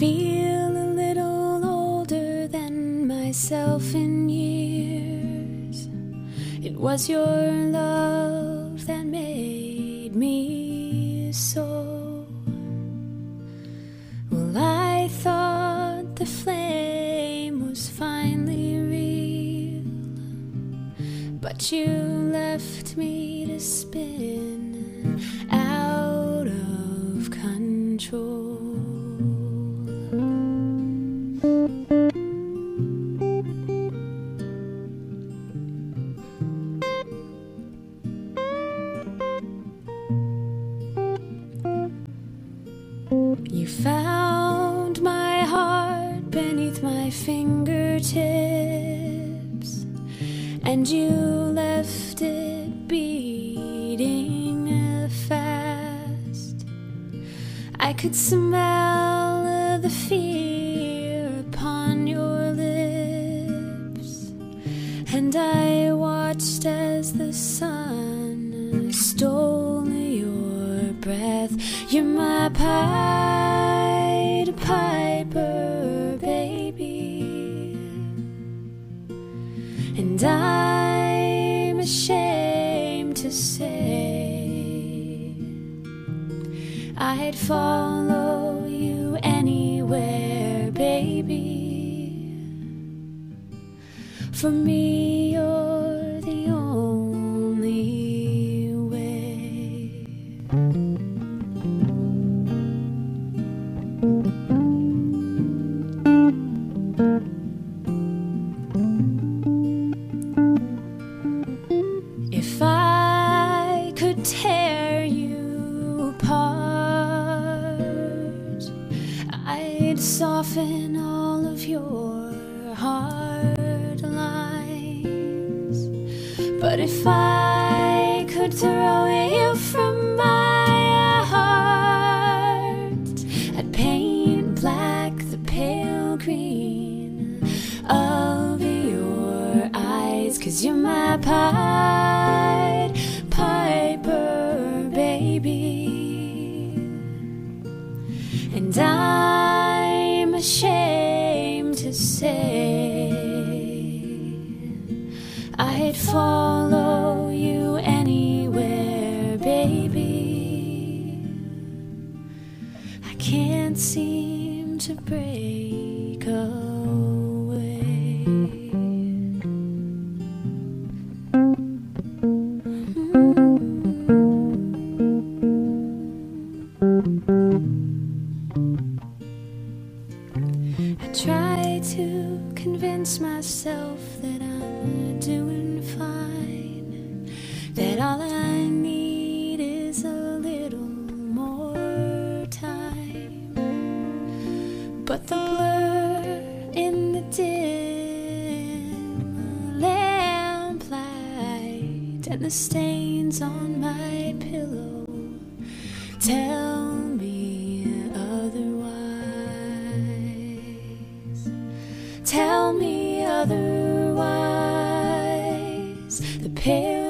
feel a little older than myself in years. It was your love that made me so. Well, I thought the flame was finally real, but you left me to spin out of control. You found my heart beneath my fingertips, and you left it beating fast. I could smell the fear upon your lips, and I watched as the sun stole your breath. You're my Pied Piper, baby, and I'm ashamed to say I'd follow you anywhere, baby. For me, you're the only way. If I could tear you apart, I'd soften all of your hard lines. But if I could throw you from my heart, I'd paint black the pale green of your eyes. 'Cause you're my Pied Piper, baby, and I'm ashamed to say I'd follow you anywhere, baby. I can't seem to break away. I try to convince myself that I'm doing fine, that all I need is a little more time. But the blur in the dim lamplight and the stains on my pillow tell me otherwise. Tell me otherwise. The pale